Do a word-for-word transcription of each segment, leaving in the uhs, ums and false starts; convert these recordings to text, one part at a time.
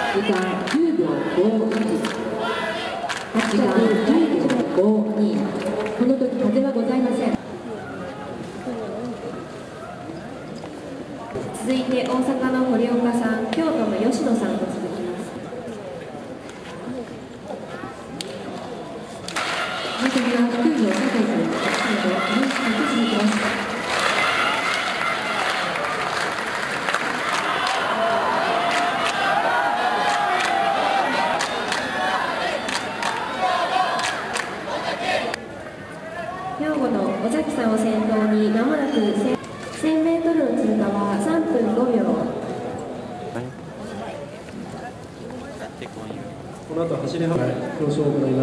時間じゅうびょうごいち、時間じゅうびょうごに、この時風はございません。続いて大阪の堀岡さん、京都の吉野さんと続きます。この時はきゅうびょうかけず、最後、よんしかく続きます。兵庫の尾崎さんを先頭にまもなくせんメートルの通過はさんぷんごびょう。 この後走り幅表彰を行います。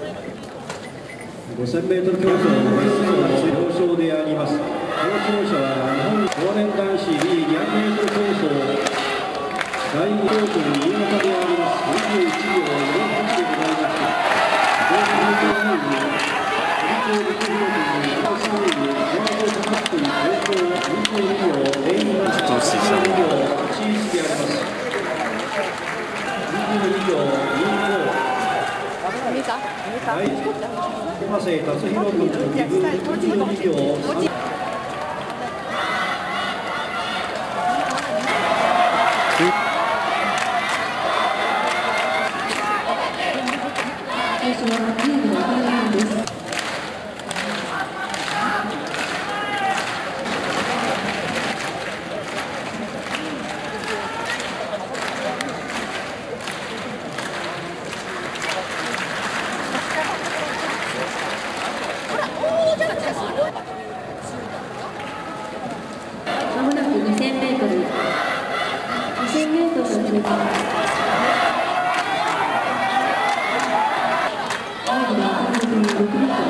ごせんメートル競争の表彰であります。表彰者は日本少年男子 ビーにひゃくメートル競争第二競争新潟であります。にじゅういちびょうよんはちでございます。同時に競技に陸上陸上部にさんいにジャンプトラックに東京にじゅうにびょうぜんいんはちじゅうにびょうはちいちであります。にじゅうにびょうにじゅうご。はい。山瀬達弘君のにぶんにじゅうにびょう。 最初はじゅうびょうさんばんです。まもなくにせんメートル、にせんメートルの通過。前にはさんぷんろくびょう。